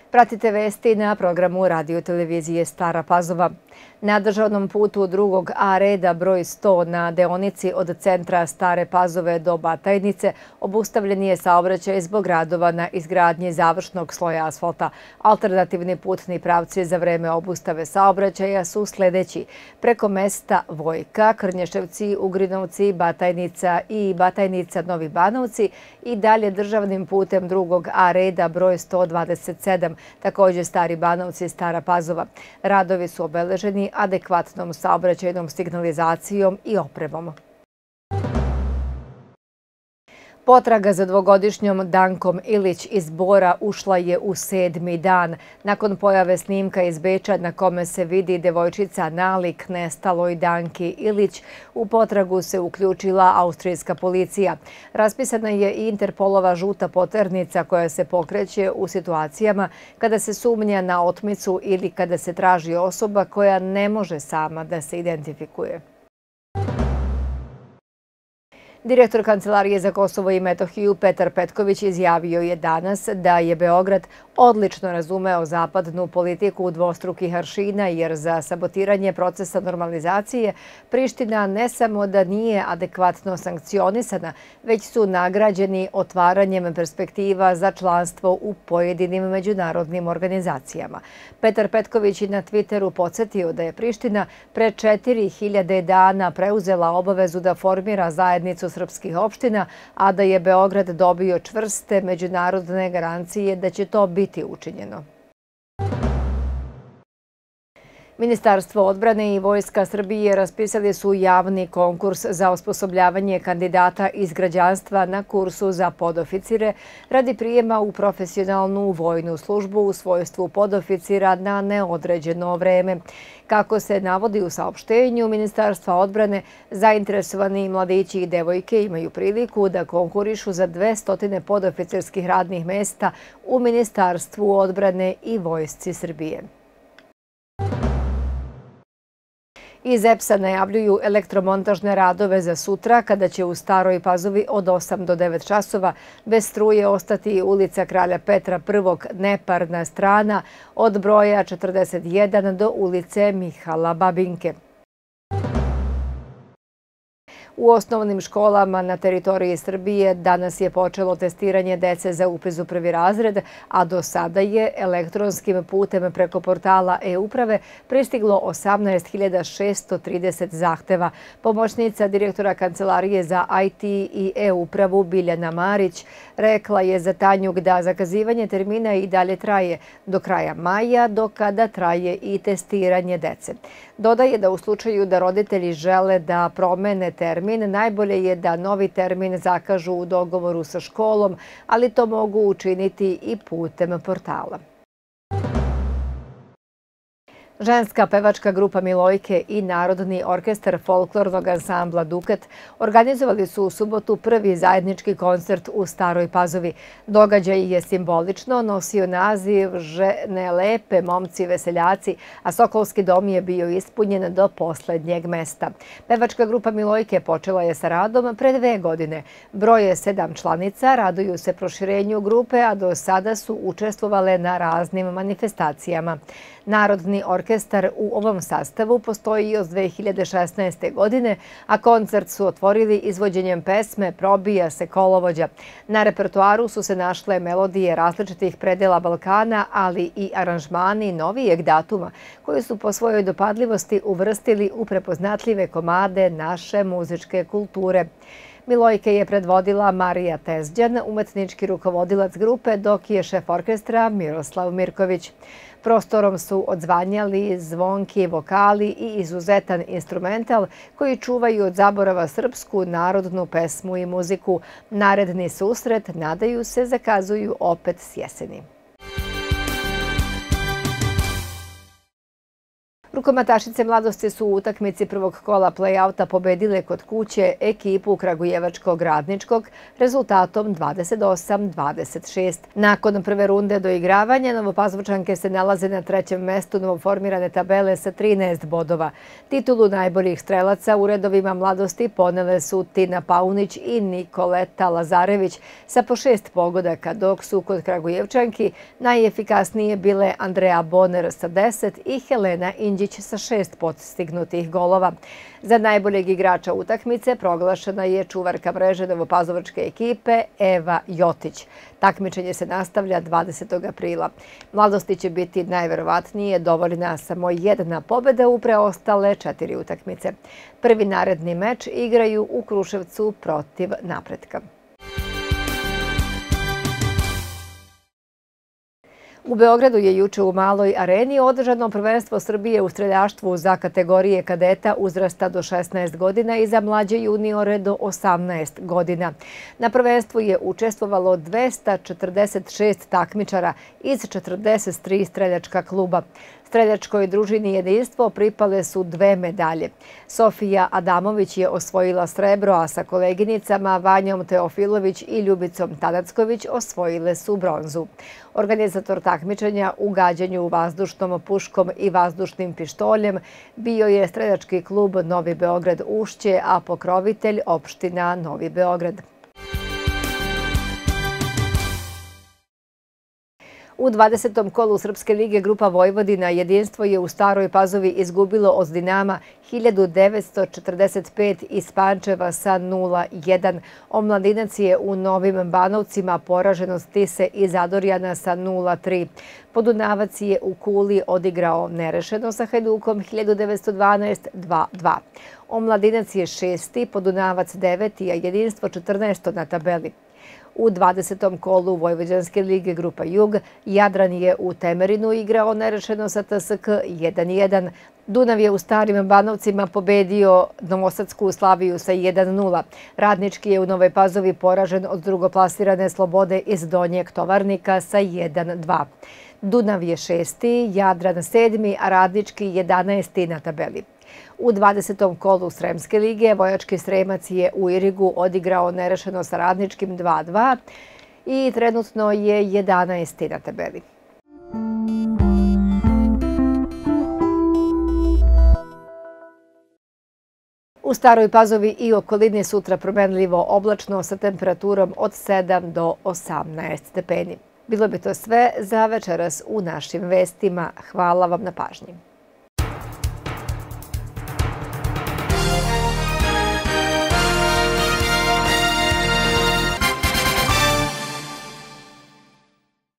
Pratite vesti na programu radio televizije Stara Pazova. Na državnom putu drugog A reda broj 100 na deonici od centra Stare Pazove do Batajnice obustavljen je saobraćaj zbog radova na izgradnji završnog sloja asfalta. Alternativni putni pravci za vreme obustave saobraćaja su sledeći: preko mesta Vojka, Krnješevci, Ugrinovci, Batajnica i Batajnica Novi Banovci i dalje državnim putem drugog A reda broj 127, također Stari Banovci, Stara Pazova. Radovi su obeleženi adekvatnom saobraćajnom signalizacijom i opremom. Potraga za dvogodišnjom Dankom Ilić iz Bora ušla je u 7. dan. Nakon pojave snimka iz Beča na kome se vidi devojčica nalik nestaloj Danki Ilić, u potragu se uključila austrijska policija. Raspisana je i Interpolova žuta poternica koja se pokreće u situacijama kada se sumnja na otmicu ili kada se traži osoba koja ne može sama da se identifikuje. Direktor Kancelarije za Kosovo i Metohiju Petar Petković izjavio je danas da je Beograd odlično razumeo zapadnu politiku dvostrukih aršina, jer za sabotiranje procesa normalizacije Priština ne samo da nije adekvatno sankcionisana, već su nagrađeni otvaranjem perspektiva za članstvo u pojedinim međunarodnim organizacijama. Petar Petković je na Twitteru podsjetio da je Priština pre 4000 dana preuzela obavezu da formira zajednicu srpskih opština, a da je Beograd dobio čvrste međunarodne garancije da će to biti učinjeno. Ministarstvo odbrane i Vojska Srbije raspisali su javni konkurs za osposobljavanje kandidata iz građanstva na kursu za podoficire radi prijema u profesionalnu vojnu službu u svojstvu podoficira na neodređeno vreme. Kako se navodi u saopštenju Ministarstva odbrane, zainteresovani mladići i devojke imaju priliku da konkurišu za 200 podoficirskih radnih mesta u Ministarstvu odbrane i Vojsci Srbije. Iz EPS-a najavljuju elektromontažne radove za sutra, kada će u Staroj Pazovi od 8 do 9 časova bez struje ostati ulica Kralja Petra I neparna strana od broja 41 do ulice Mihala Babinke. U osnovnim školama na teritoriji Srbije danas je počelo testiranje dece za upis u prvi razred, a do sada je elektronskim putem preko portala e-uprave pristiglo 18.630 zahteva. Pomoćnica direktora Kancelarije za IT i e-upravu Biljana Marić rekla je za Tanjuk da zakazivanje termina i dalje traje do kraja maja, do kada traje i testiranje dece. Dodaje da u slučaju da roditelji žele da promene termin, najbolje je da novi termin zakažu u dogovoru sa školom, ali to mogu učiniti i putem portala. Ženska pevačka grupa Milojke i Narodni orkestar folklornog ansambla Dukat organizovali su u subotu prvi zajednički koncert u Staroj Pazovi. Događaj je simbolično nosio naziv Žene lepe, momci veseljaci, a Sokolski dom je bio ispunjen do poslednjeg mesta. Pevačka grupa Milojke počela je sa radom pre 2 godine. Broje 7 članica, raduju se proširenju grupe, a do sada su učestvovale na raznim manifestacijama. Narodni orkestar u ovom sastavu postoji od 2016. godine, a koncert su otvorili izvođenjem pesme Probija se kolovođa. Na repertoaru su se našle melodije različitih predela Balkana, ali i aranžmani novijeg datuma, koji su po svojoj dopadljivosti uvrstili u prepoznatljive komade naše muzičke kulture. Milojke je predvodila Marija Tezđan, umetnički rukovodilac grupe, dok je šef orkestra Miroslav Mirković. Prostorom su odzvanjali zvonki vokali i izuzetan instrumental koji čuvaju od zaborava srpsku narodnu pesmu i muziku. Naredni susret, nadaju se, zakazuju opet s jeseni. Rukometašice Mladosti su u utakmici prvog kola play-outa pobedile kod kuće ekipu kragujevačkog Radničkog rezultatom 28-26. Nakon prve runde doigravanja, Novopazovčanke se nalaze na trećem mestu novoformirane tabele sa 13 bodova. Titulu najboljih strelaca u redovima Mladosti ponele su Tina Paunić i Nikoleta Lazarević sa po 6 pogodaka, dok su kod Kragujevčanki najefikasnije bile Andrea Boner sa 10 i Helena Inđić sa 6 postignutih golova. Za najboljeg igrača utakmice proglašena je čuvarka mreže novopazovačke ekipe Eva Jotić. Takmičenje se nastavlja 20. aprila. Mladosti će biti najverovatnije dovoljna samo jedna pobjeda u preostale 4 utakmice. Prvi naredni meč igraju u Kruševcu protiv Napretka. U Beogradu je juče u Maloj areni održano prvenstvo Srbije u streljaštvu za kategorije kadeta uzrasta do 16 godina i za mlađe juniore do 18 godina. Na prvenstvu je učestvovalo 246 takmičara iz 43 streljačka kluba. Streljačkoj družini Jedinstvo pripale su 2 medalje. Sofija Adamović je osvojila srebro, a sa koleginicama Vanjom Teofilović i Ljubicom Tanacković osvojile su bronzu. Organizator takmičenja u gađanju vazdušnom puškom i vazdušnim pištoljem bio je streljački klub Novi Beograd Ušće, a pokrovitelj opština Novi Beograd. U 20. kolu Srpske lige grupa Vojvodina Jedinstvo je u Staroj Pazovi izgubilo od Dinama 1945 iz Pančeva sa 0-1. Omladinac je u Novim Banovcima poražen od Tise i Zadorjana sa 0-3. Podunavac je u Kuli odigrao nerešeno sa Hajdukom 1912 2-2. Omladinac je 6. Podunavac 9. a Jedinstvo 14. na tabeli. U 20. kolu Vojvođanske lige grupa Jug Jadran je u Temerinu igrao nerešeno sa TSK 1-1. Dunav je u Starim Banovcima pobedio Novosadsku Slaviju sa 1-0. Radnički je u Novoj Pazovi poražen od drugoplasirane Slobode iz Donjeg Tovarnika sa 1-2. Dunav je 6. Jadran 7. a Radnički 11. na tabeli. U 20. kolu Sremske lige Vojački Sremac je u Irigu odigrao nerešeno sa Radničkim 2-2 i trenutno je 11. na tabeli. U Staroj Pazovi i okolini sutra promenljivo oblačno sa temperaturom od 7 do 18 stepeni. Bilo bi to sve za večeras u našim vestima. Hvala vam na pažnji.